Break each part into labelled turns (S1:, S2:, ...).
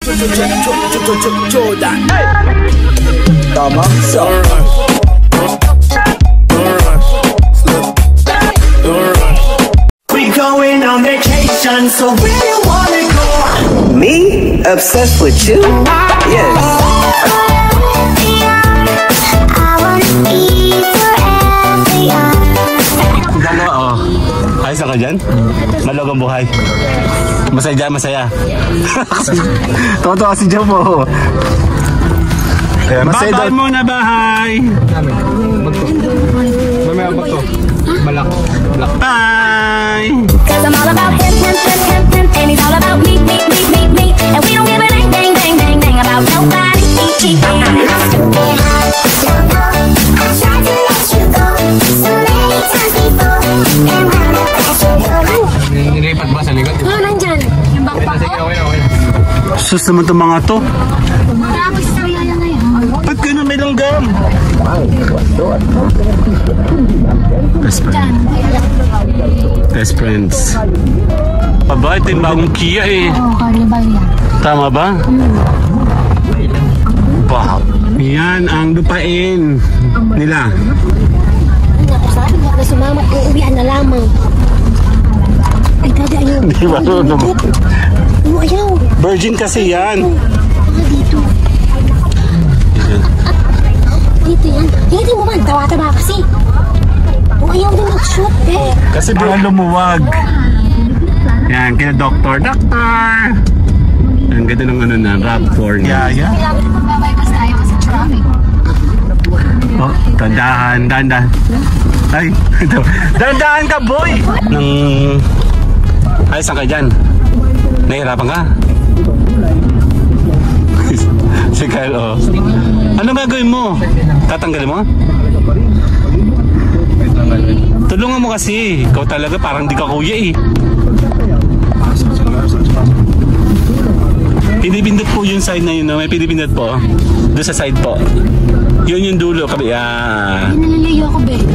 S1: Jordan.
S2: Tama.
S3: We going on vacation, so where you wanna go?
S2: Me? Obsessed with you? Yes.
S4: Gano, oh. Ayos ka dyan? Malogang buhay. Masaya dyan, masaya. Toto kasi dyan mo. Bye-bye muna, bahay! Mamaya ba ito? Malak. Bye! Cause I'm all about him, and he's all about me. And we don't give a dang about nobody. I tried to let you go so many times before. And when I let you go. Nilipat ba sa likod? Oo, nandyan. Yung backpack ko. Sus naman itong mga to. Tapos sa yaya na yan. Ba't gano'n may langgam? Best friends. Aba, ito yung bagong Kia eh. Oo, Carnival yan. Tama ba? Wow. Yan ang lupain nila.
S5: Ako sabi nga na sumama, uuwian na lamang. Ay, dada ayaw.
S4: Di ba?
S5: Ayaw.
S4: Virgin kasi yan.
S5: Dito. Dito yan. Hindi mo man, tawa-tawa kasi. Ayaw din mag-shoot eh.
S4: Kasi baka lumuwag. Yan, kina Doctor. Ang ganda ng ano na, Raptor. Yeah.
S5: Kailangan mo babaypas tayo kasi traffic.
S4: Oh, dandahan. Ay, dandahan ka, boy! Ayos ka dyan. Nahihirapan ka? Si Kyle, oh. Ano gagawin mo? Tatanggalin mo? Tulungan mo kasi. Ikaw talaga parang di ka kuya eh. Pinipindot po yung side na yun, no? May pinipindot po. Doon sa side po. Yun yung dulo. Kami,
S5: Nalalayo ako, be.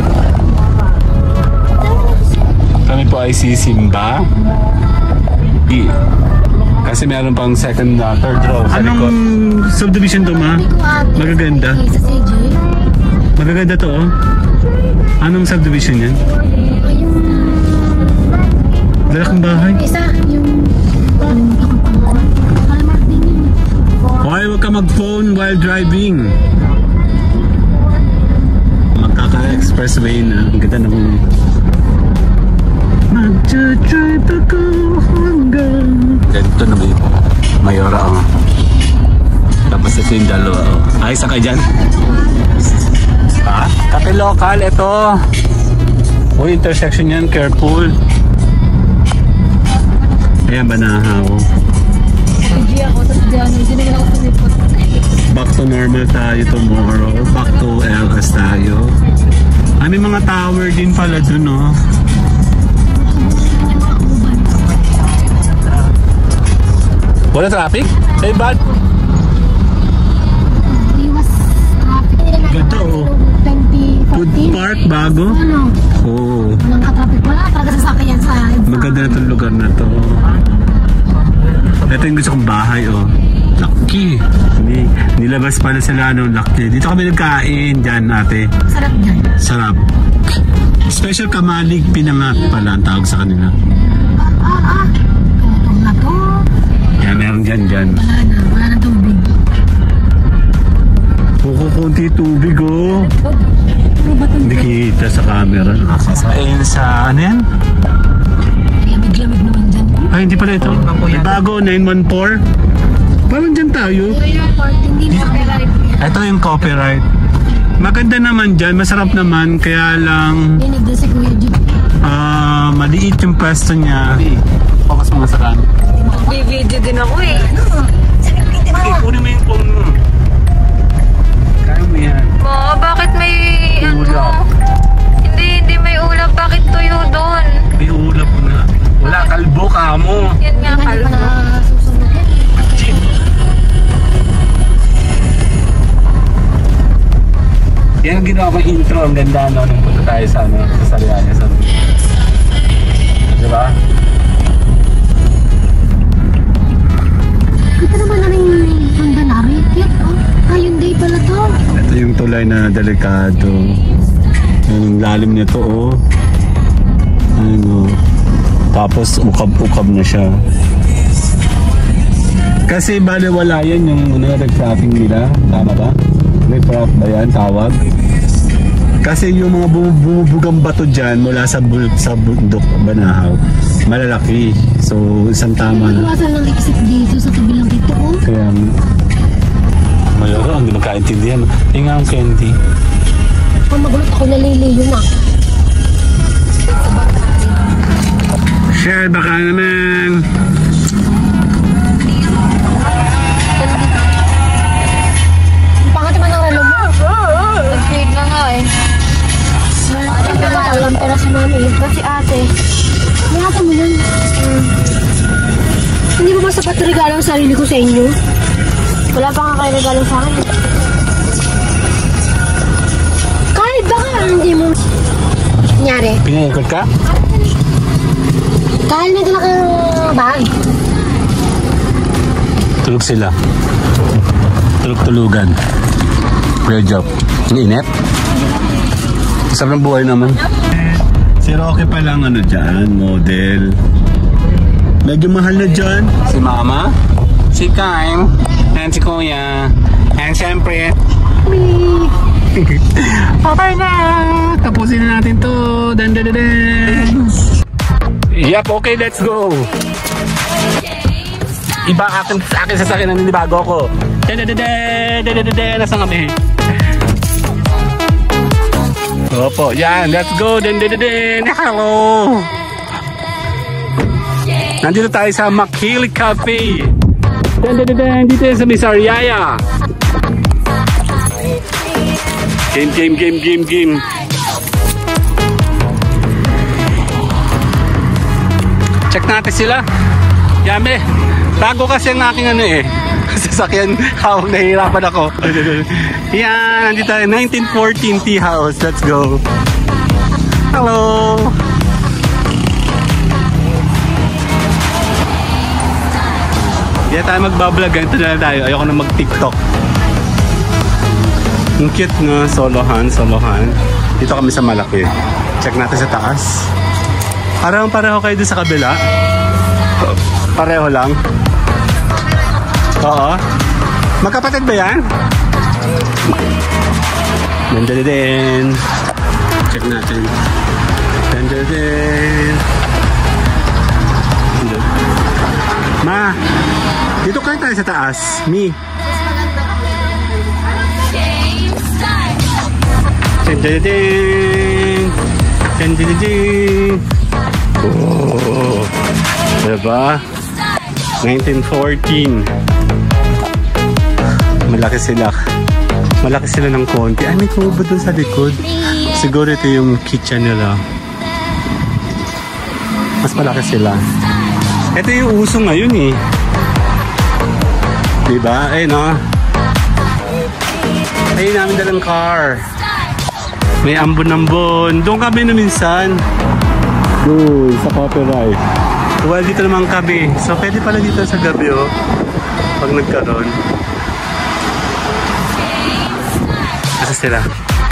S4: Kami po ay si Simba. Kasi meron pang second, third row sa likod. Anong subdivision to, ma? Magaganda. Magaganda to, oh. Anong subdivision yan? Lalaking bahay.
S5: Isa, yung...
S4: Why huwag ka mag-phone while driving? Magkaka-expressway na. Ang ganda ng... Mag-drive ako hanggang... Ganito na may Mayora, oh. Tapos ito yung dalawa, oh. Ayos ka dyan? Kape local, ito. Uy, intersection yan, careful. Ayan, banahaw. Back to normal tayo tomorrow. Back to LS tayo. May mga tower din pala dun, oh. Wala traffic? Eh, bad? Ganda, oh. Food park, bago?
S5: Ano?
S4: Oo.
S5: Walang ka-traffic. Wala talaga sasakyan sa...
S4: Maganda na itong lugar na to. Ito yung gusto kong bahay, oh. Laki. Nilabas pala sila, no, laki. Dito kami nagkain, dyan, ate.
S5: Sarap dyan.
S4: Sarap. Special kamalig pinangat pala ang tawag sa kanila.
S5: Kung na to.
S4: Yan, meron dyan.
S5: Wala na tubig.
S4: Kunti tubig, oh. Hindi kita sa camera. Ayun sa, ano yan?
S5: Lamig-lamig naman dyan.
S4: Ay, hindi pala ito. Bago, 914. Parang dyan tayo.
S5: Hindi na copyright.
S4: Ito yung copyright. Maganda naman dyan, masarap naman. Kaya lang...
S5: Dinig doon si Kuya Jib.
S4: Maliit yung pwesto niya. Focus mo sa kan.
S5: May-video din ako eh.
S4: Okay, kunin mo yung phone mo. Kaya mo yan.
S6: Ma, bakit may
S4: Ulap.
S6: Hindi may ulap. Bakit tuyo doon?
S4: May ulap na. Wala, kalbo ka mo.
S6: Yan nga, kalbo.
S4: Yan ang ginawa ko intro. Ang ganda, no? Nung punta tayo sa, ano, sa Sariaya. Diba?
S5: Ito naman namin
S1: tulay na delikado. Ang lalim nito, oh. Ano. Tapos ukab-ukab na siya. Kasi baliwala yan yung nag-traffic nila. Tama ba? Riprap ba yan tawag? Kasi yung mga bumubugang bato dyan mula sa bundok Banahaw, malalaki. So isang tama na.
S5: Iwasan lang exit dito sa kabilang dito, oh.
S1: Kaya mayroon, hindi magkaintindihan. Nga ang candy.
S5: Ang magulat ako, naliliyo na.
S1: Share, baka naman.
S5: Ang pangat naman ang relo mo.
S6: Nag-trade na nga eh.
S5: Alam pera sa mami. Ba't si ate? Nihata mo yan. Hindi mo ba sapat regalo ang sarili ko sa inyo? Wala pa nga kayo regalo sa akin. Kahit baka hindi mo nangyari.
S1: Pinaikot ka?
S5: Kahit may dala kang bag.
S1: Tulog sila. Tulog-tulugan. Great job. Init? Sarap ng buhay naman. Si Rocky pa lang ano dyan, model. Medyo mahal na dyan. Si Mama, si Kaim, and si Kuya. And syempre, me. Okay na. Tapusin na natin to. Dan. Yep, okay, let's go. Iba akin sasakyan na nilibago ko. Nasaan kami? Opo, yan, let's go. Hello. Nandito tayo sa Makili Cafe. Dito sa Misariaya. Game. Check natin sila. Yame. Bago kasi ang aking ano eh. Sasakyan, hawak, nahihirapan ako. Yan, nandito tayo. 1914 Tea House. Let's go. Hello. Hindi tayo magbablog. Ganito na tayo. Ayoko na mag-tiktok. Ang cute na. Solohan. Dito kami sa malaki. Check natin sa taas. Pareho kayo doon sa kabila. Pareho lang. Oo. Magkapatid ba yan? Dandadadin. Check natin. Dandadadin. Ma, dito kayo tayo sa taas. Mi. Dandadadin. Dandadadin. Oh. Diba? 1914. Malaki sila ng konti. Ay, may kubo dun sa likod. Siguro ito yung kitchen nila. Mas malaki sila. Ito yung uso ngayon eh. Diba? Ayun o. Ayun namin dalang car. May ambon-ambon. Doon kami na minsan. Doon sa copyright. Well, dito naman kami. So, pwede pala dito sa gabi oh. Pag nagkaroon. Asa sila?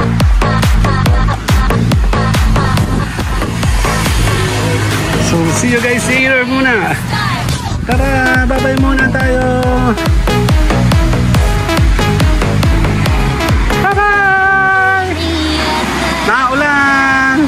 S1: So, see you guys later muna. Tara, bye-bye muna tayo. Bye-bye! Naulan!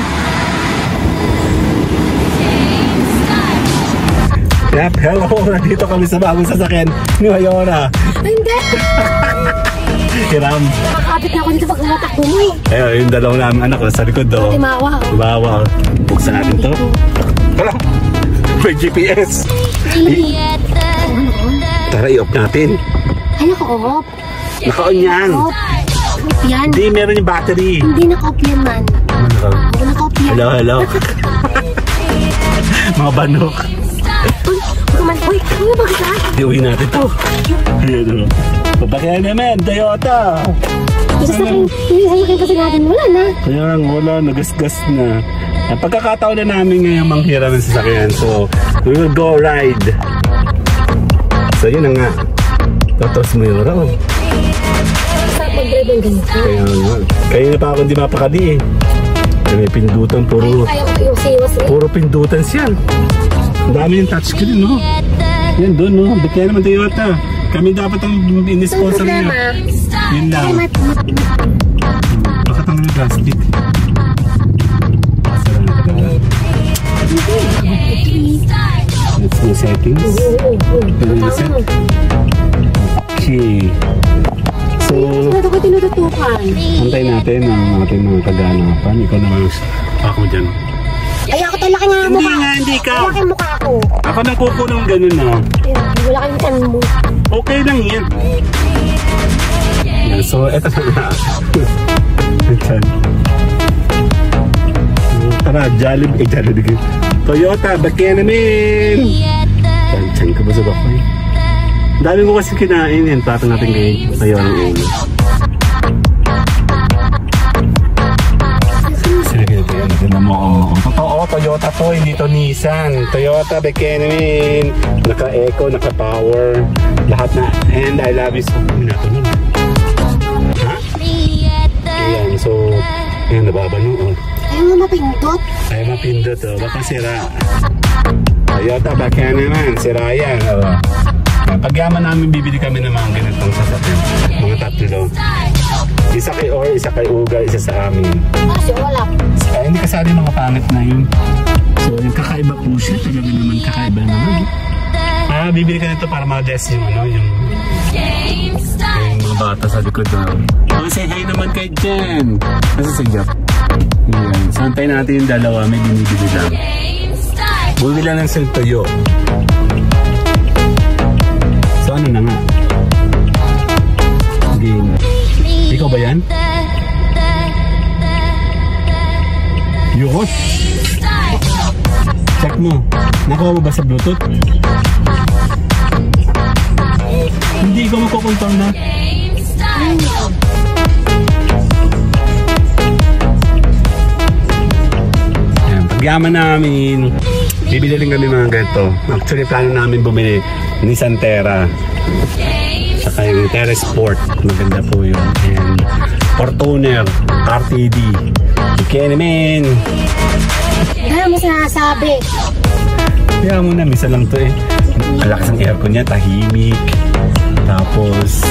S1: Yep, hello. Nandito kami sa bagong sasakyan ni Mayora.
S5: Hindi!
S1: Hiram.
S5: Nakakapit na ako dito pag umatakbo mo eh.
S1: Ayun, yung dalawang namin anak sa likod do.
S5: Timawa.
S1: Timawa. Buksan natin to. Tara. May GPS. Tara, i-off natin.
S5: Ay, naka-off.
S1: Naka-on yan.
S5: Off. Yan.
S1: Hindi, meron yung battery.
S5: Hindi naka-off yan, man. Hindi naka-off yan.
S1: Hello. Mga banok.
S5: Uy, bakit na?
S1: Iuwi natin to. Ayan o. Pabakyan naman, Toyota.
S5: Sasakyan kasi natin, wala na.
S1: Kaya wala, nagasgas na. Ang pagkakataon na namin ngayon manghiram ng sasakyan. So, we will go ride. So, yun na nga. Totos Mayora.
S5: mag-drive ng ganito.
S1: Kaya nga. Kaya na pa ako di mapakadi eh. May pindutan, puro pindutan siya. Ang dami yung touchscreen, no? Yan doon, no? Kaya naman Toyota. Kami dapat ang in-sponsor niya. Yun lang. Bakit ang mga plastic? Let's go settings. Okay. So,
S5: ito ko tinututukan.
S1: antay natin ang ating mga kaganapan. Ikaw naman ako dyan.
S5: Ay, ako talaki nga ang mukha.
S1: Hindi ka.
S5: Talaki ang mukha ko.
S1: Ako nang kukulong ganun na.
S5: Wala kang tan mo.
S1: Okay lang yan. Yan, so, eto na. Tara, Jollibee. Toyota, ba't kaya namin? Tiyan ka ba sa bakoy? Dami ko kasi kinain yan. Plato natin kayo. Tayo ng ulo. Sige, tignan mo. Totoo, Toyota to. Hindi to Nissan. Toyota, ba't kaya namin? Naka-eco, naka-power. Lahat na. And I love you so much. Ha? Ayan, so, ayan, nababano.
S5: Ayaw nga mapindot.
S1: Ayaw mapindot, oh. Baka sira. Toyota, ba't kaya naman? Sira yan, oh. Pagyaman namin, bibili kami ng mga ganitong sasakyan. Mga tatlo. Isa kay Or, isa kay Uga, isa sa amin.
S5: Kasi wala.
S1: Hindi kasali mga pangit na yun. So, yung kakaiba po siya. Tagabi naman kakaiba naman. Bibili ka nito para ma-adjust yung ano, yung mga bata sa likod. Say hi naman kay Jen. Kasi si Jeff. Yan. Santay natin yung dalawa. May binibili lang. Bumili lang ng Toyo. So ano na nga? Game. Ikaw ba yan? Yos! Check mo. Nakuha mo ba sa Bluetooth? Hindi ko makukontrol na. Ayan, pagyaman namin, bibili rin kami mga ganito. Actually, plano namin bumili Nissan Terra. Saka yung Terra Sport. Maganda po yun. And Fortuner RTD. Kaya naman.
S5: Kaya mo sinasabi.
S1: Kaya mo na, misa lang to eh. Malakas ang aircon niya, tahimik. Tapos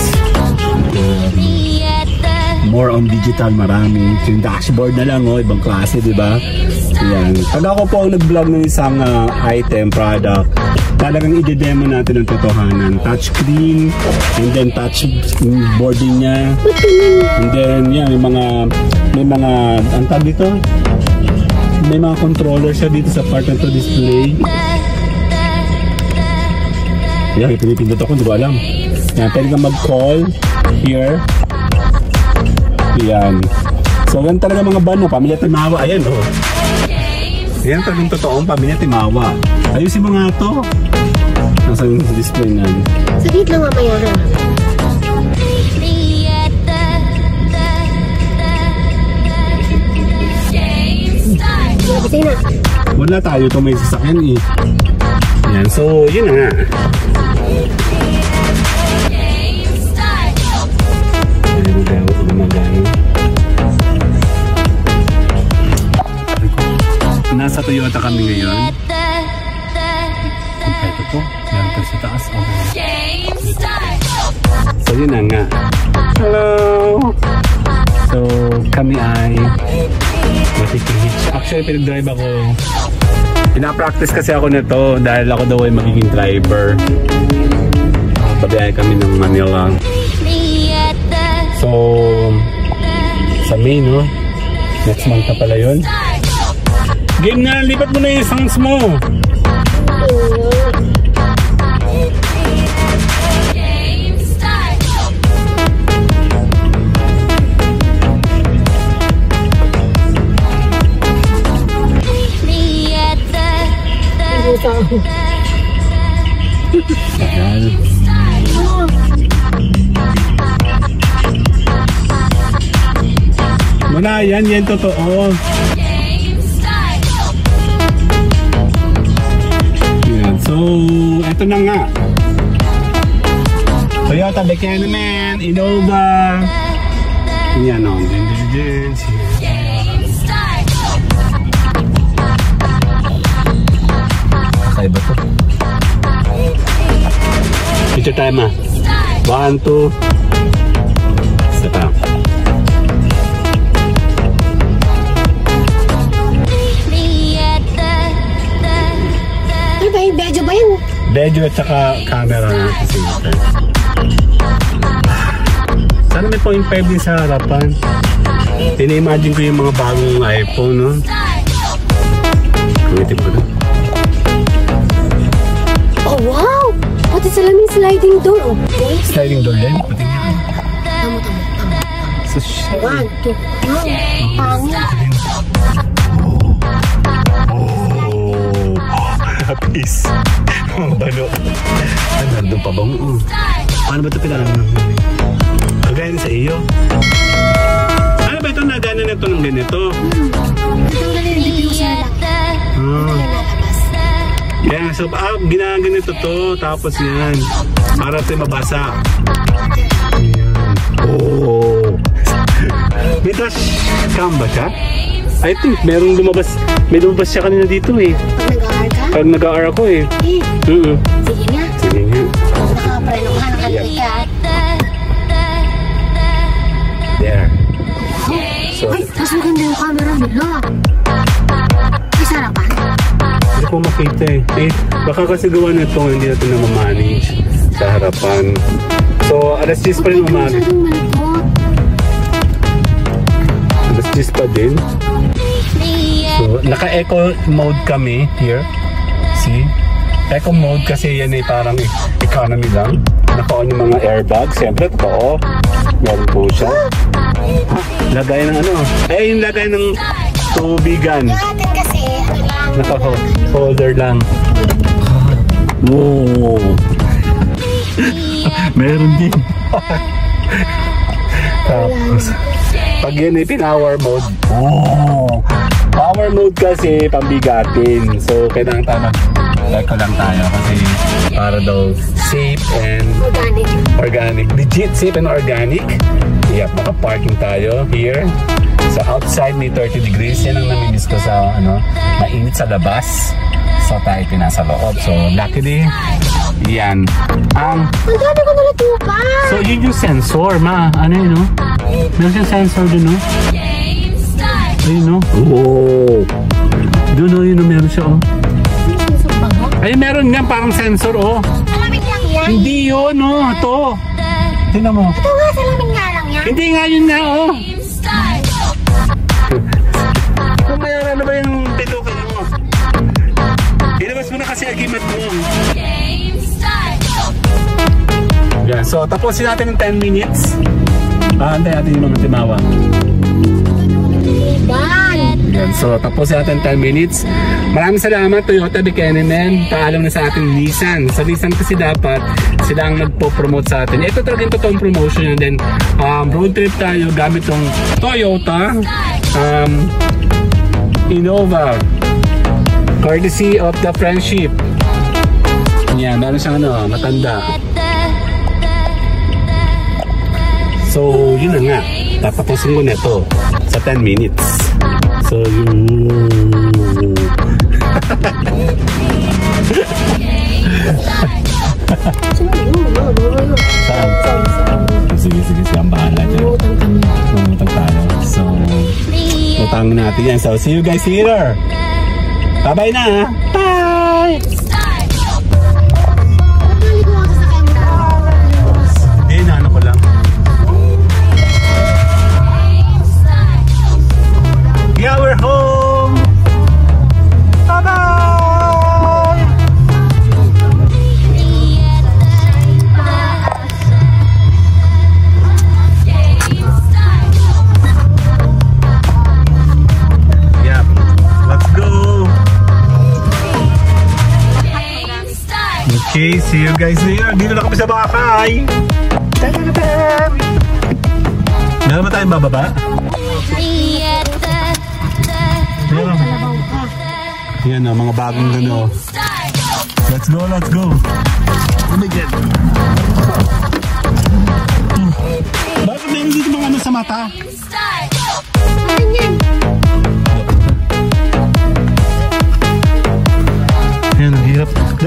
S1: more on digital, marami. Yung dashboard na lang, oh, ibang klase, di ba? Yan. Pag ako po ang nag-vlog ng isang item, product, talagang i-demo natin ang totohanan. Touchscreen, and then touch boarding niya. And then, yan, may mga, ang tawag dito? May mga controller siya dito sa part na to display. Yan, pinipindot ako, hindi ko alam. Yan, pwede kang mag-call here. Yan. So, ganun talaga mga bano, Pamilya Timawa. Ayan, oh. Yan talagang totoong Pamilya Timawa. Ayusin mo nga to. Nasa yung display na.
S5: Saglit lang mamaya na. Kasi na.
S1: Wala tayo ito may sasakyan eh. Yan, so yun na nga. Nasa Toyota kami ngayon. Kompleto to. Meron pa sa taas. Okay. So yun na nga. Hello! So kami ay matitihitch. Actually pinag-drive ako. Pinapractice kasi ako nito dahil ako daw ay magiging driver. Pabiyahe kami ng Manila. So sa May, no? Next month na pala yun. Game na, lipat mo na yung sounds mo. Tagal. Wala yan, yan totoo. So, eto na nga. Toyota Buchanan, Innova, Yan o. Kakaiba to. Picture time 1, 2. Isa pa.
S5: Ano ba yung bedyo ba yun?
S1: Bedyo at saka camera na kasi. Sana may 0.5 din sa harapan. Ina-imagine ko yung mga bagong iPhone, no? Kumitin ko na.
S5: Oh, wow! Pati sa laming sliding door, oh.
S1: Sliding door din? Pati nga.
S5: Tamo.
S1: So, shit.
S5: 1, 2, 3. Pangit.
S1: Peace. Balo. Nandun pa bang? Paano ba ito pinanong? Kagaya sa iyo. Ano ba ito? Nagana na ito ng ganito?
S5: Itong ganito yung
S1: Yan. So, ginaganito to. Tapos yan. Para ito mabasa. Yan. Oh. May dash cam ba siya? I think merong lumabas. May lumabas siya kanina dito eh.
S5: Pag nag-aar ka?
S1: Pag nag-aar ako eh.
S5: Sige nga.
S1: Sige nga.
S5: Nakapreno ka, nakalikat.
S1: There. So,
S5: Ay, mas maganda yung camera nila. Ay, sarapan.
S1: hindi ko makita eh. Baka kasi gawa na ito, hindi natin na ma-manage sa harapan. So, alas 10 pa rin umaga.
S5: Masyadong malikot.
S1: Alas 10 pa din. So, naka-eco mode kami here. See? Eco mode kasi yan ay parang economy lang. Naka-on yung mga airbags. Siyempre, totoo. Meron po siya. Lagay ng ano? Yung lagay ng tubigan.
S5: Yung atin kasi, ano lang.
S1: Naka-holder lang. Wow! Meron din. Tapos, pag yun ay pin-hour mode. Oh! Power mode kasi pambigatin. So, kailangan tayo mag-eco lang tayo kasi para daw safe and organic. Legit safe and organic. Yep, maka-parking tayo here. Sa outside may 30 degrees. Yan ang namimiss ko sa mainit sa labas. So, tayo pinasa loob. So, luckily, yan.
S5: Ang dami ko nalatupan.
S1: So, yun yung sensor, ma. Ano yun, no? Meron siyang sensor dun, no? Ayun, no? Oh! Doon, no? Yun, no? Meron siya, oh. Ay, meron nga parang sensor, oh.
S5: Salamin lang yan.
S1: Hindi yun, no? Ito. Tingnan mo.
S5: Ito nga, salamin nga lang yan.
S1: Hindi nga yun nga, oh. Kung mayroon na ba yung pilukan mo? Ilabas mo na kasi agimat mo. Yeah, so tapusin natin ng 10 minutes. Antay natin yung mga timawang. Yan, so tapusin natin 10 minutes. Maraming salamat Toyota Buchanan. Paalam na sa ating Nissan. Sa Nissan kasi dapat sila ang nagpo-promote sa atin. Ito talaga yung totoong promotion. And then road trip tayo gamit tong Toyota Innova, courtesy of the friendship. Yan, meron siyang matanda. So, yun na nga. Tatapusin ko na ito sa 10 minutes. So, yun. Saan? Sige. Ang bahala dyan. Mamutang tayo. So, utang natin yan. So, see you guys later. Bye-bye na. Bye! Ano ko lang. Yeah, we're home. Bye-bye. Yeah, let's go. Okay, see you guys later. Dito na kami sa bahay. Meron ba tayong bababa? Meron. Yan o, mga bagong gano. Let's go. Oh my God. Bakit meron dito mga ano sa mata?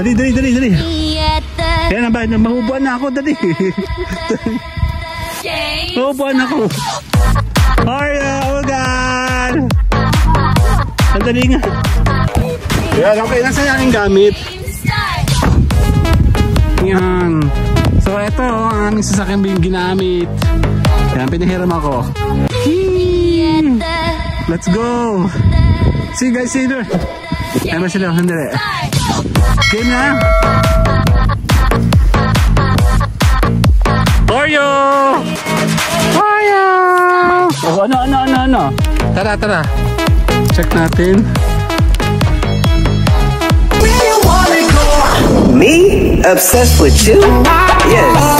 S1: Dali. Kaya na ba? Mahubuan na ako, dali. Mahubuan ako. Oreo, oh my God! Sandali nga. Yan, okay. Nasaan yung aking gamit? Yan. So, ito ang aming sasakyan yung ginamit. Yan, pinahiram ako. Let's go! See you guys later. Ayan ba sila? Sandali. Game na! Oreo! Oreo! Oh, ano? Tara. Check natin.
S2: Me? Obsessed with you? Yes.